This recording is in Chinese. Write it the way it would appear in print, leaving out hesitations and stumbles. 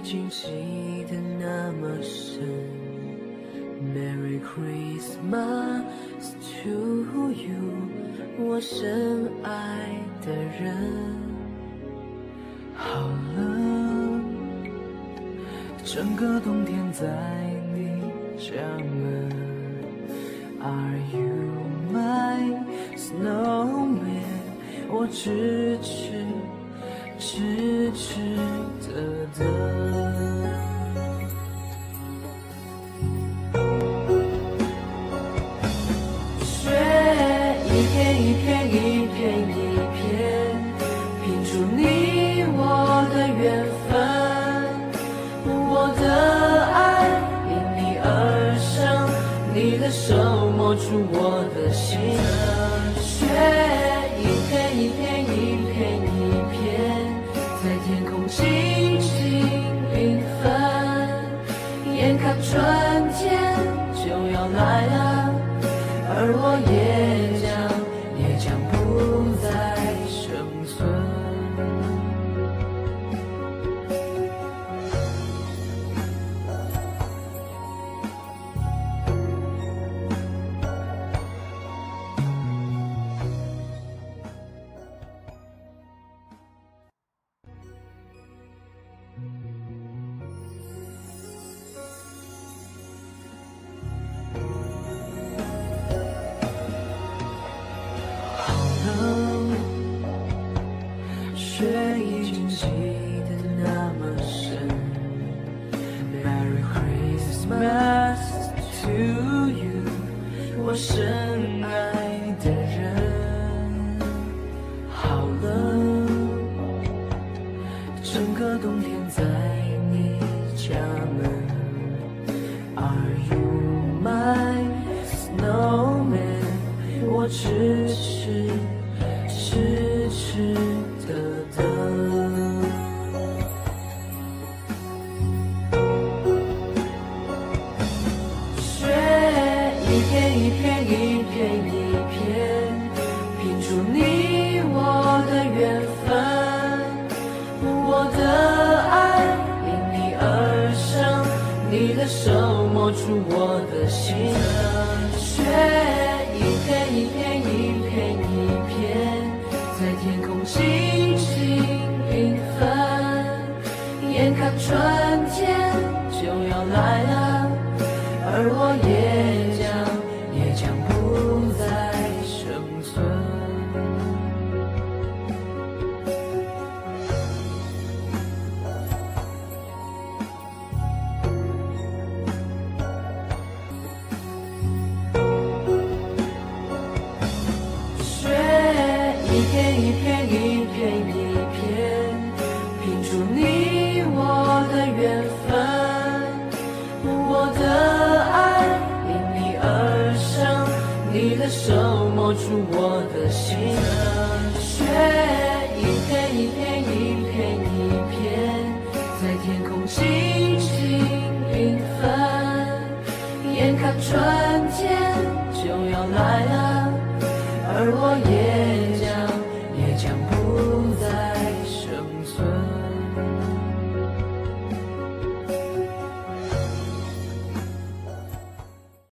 经记得那么深。Merry Christmas to you， 我深爱的人。好了，整个冬天在你家门。Are you my snowman？ 我痴痴的等。雪一片一片一片一片，拼出你我的缘分。我的爱因你而生，你的手摸出我的心。雪一片一片一片一片，在天空轻轻缤纷。眼看春天就要来了，而我也将不再生存。雪已经记得那么深。Merry Christmas to you， 我深爱的人。好了，整个冬天在你家门。Are you my snowman？ 我痴痴的等。雪一片一片一片一片，拼出你我的缘分。我的爱因你而生，你的手摸出我的心。雪一片一片一片一片，在天空轻轻缤纷。眼看春天就要来了，而我也将不再生存。一片一片一片一片，拼出你我的缘分。我的爱因你而生，你的手摸出我的心。雪一片一片一片一片，在天空轻轻缤纷。眼看春天就要来了，而我也